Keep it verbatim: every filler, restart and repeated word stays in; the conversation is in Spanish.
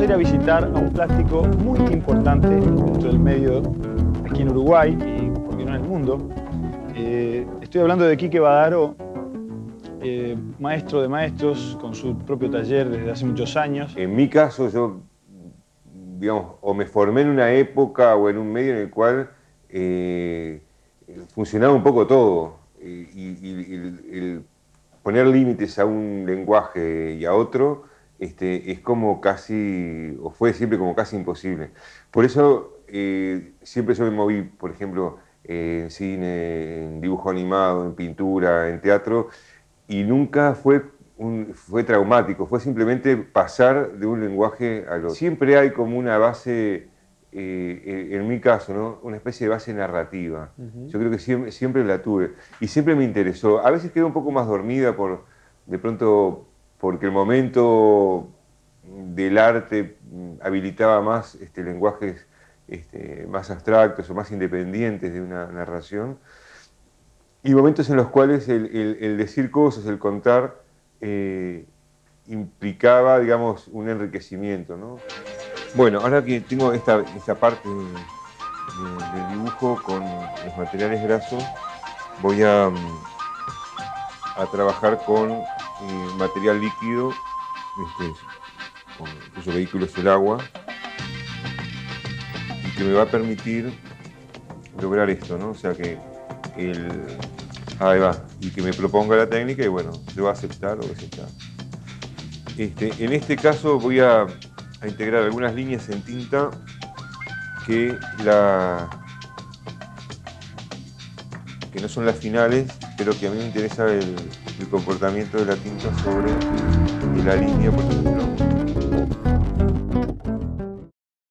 ir a visitar a un plástico muy importante dentro del medio aquí en Uruguay y, por qué no, en el mundo. Eh, estoy hablando de Quique Badaro, eh, maestro de maestros, con su propio taller desde hace muchos años. En mi caso, yo, digamos, o me formé en una época o en un medio en el cual eh, funcionaba un poco todo. Y, y, y el, el poner límites a un lenguaje y a otro este, es como casi, o fue siempre como casi imposible. Por eso eh, siempre yo me moví, por ejemplo, eh, en cine, en dibujo animado, en pintura, en teatro, y nunca fue, un, fue traumático, fue simplemente pasar de un lenguaje al otro. Siempre hay como una base, eh, en mi caso, ¿no? Una especie de base narrativa. Uh-huh. Yo creo que siempre, siempre la tuve y siempre me interesó. A veces quedé un poco más dormida por, de pronto, porque el momento del arte habilitaba más este, lenguajes este, más abstractos o más independientes de una narración. Y momentos en los cuales el, el, el decir cosas, el contar, eh, implicaba, digamos, un enriquecimiento, ¿no? Bueno, ahora que tengo esta, esta parte del de, de dibujo con los materiales grasos, voy a, a trabajar con eh, material líquido, este, con, cuyo vehículo es el agua, y que me va a permitir lograr esto, ¿no? O sea que el... Ahí va, y que me proponga la técnica y bueno, yo voy a aceptar o desechar. Este, en este caso voy a, a integrar algunas líneas en tinta que, la, que no son las finales, pero que a mí me interesa el, el comportamiento de la tinta sobre la línea, por ejemplo.